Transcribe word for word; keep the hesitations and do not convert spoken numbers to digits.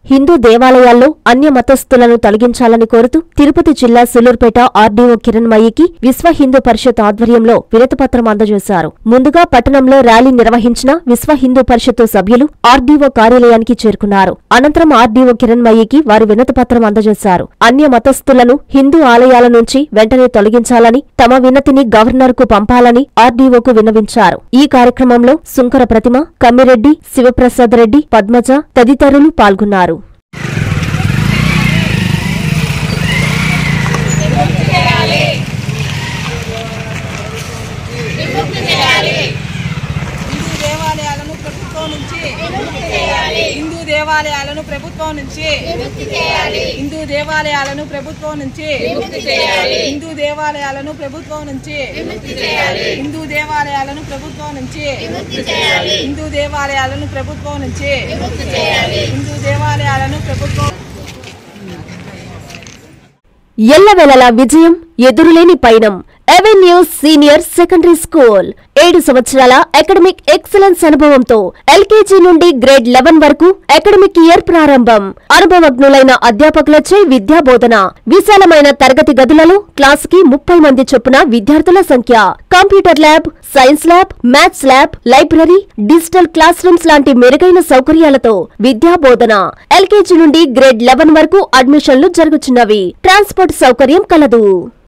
హిందూ దేవాలయాల్లో అన్య మతస్థులను తొలగించాలని కోరుతూ తిరుపతి జిల్లా సూలూరుపేట ఆర్డీఓ కిరణ్మయికి విశ్వ హిందూ పరిషత్ ఆధ్వర్యంలో వినతిపత్రం అందజేశారు. ముందుగా పట్టణంలో ర్యాలీ నిర్వహించిన విశ్వ హిందూ పరిషత్ సభ్యులు ఆర్డీఓ కార్యాలయానికి చేరుకున్నారు. అనంతరం ఆర్డీఓ కిరణ్మయికి వారు వినతిపత్రం అందజేశారు. అన్య మతస్థులను హిందూ ఆలయాల నుంచి వెంటనే తొలగించాలని, తమ వినతిని గవర్నర్ కు పంపాలని ఆర్డీఓకు విన్నవించారు. ఈ కార్యక్రమంలో సుంకర ప్రతిమ, కమ్మిరెడ్డి, శివప్రసాద్ రెడ్డి, పద్మజ తదితరులు పాల్గొన్నారు. హిందూ దేవాలయాలను ప్రభుత్వం నుంచి హిందూ దేవాలయాలను ప్రభుత్వం నుంచి హిందూ దేవాలయాలను ప్రభుత్వం నుంచి హిందూ దేవాలయాలను ప్రభుత్వం నుంచి హిందూ దేవాలయాలను ప్రభుత్వం నుంచి హిందూ దేవాలయాలను ప్రభుత్వం ఎల్లవేళలా విజయం, ఎదురులేని పయనం. ఎవెన్యూ సీనియర్ సెకండరీ స్కూల్ ఏడు సంవత్సరాల అకాడమిక్ ఎక్సలెన్స్ అనుభవంతో ఎల్కేజీ నుండి గ్రేడ్ లెవెన్ వరకు అకాడమిక్ ఇయర్ ప్రారంభం. అనుభవజ్ఞులైన అధ్యాపకులచే విద్యా బోధన. విశాలమైన తరగతి గదులలో క్లాస్ కి ముప్పై మంది చొప్పున విద్యార్థుల సంఖ్య. Computer lab, science lab, maths lab, library, digital classrooms లాంటి మెరుగైన సౌకర్యాలతో విద్యా బోధన. ఎల్కేజీ నుండి గ్రేడ్ లెవెన్ వరకు అడ్మిషన్లు జరుగుతున్నవి. ట్రాన్స్పోర్ట్ సౌకర్యం కలదు.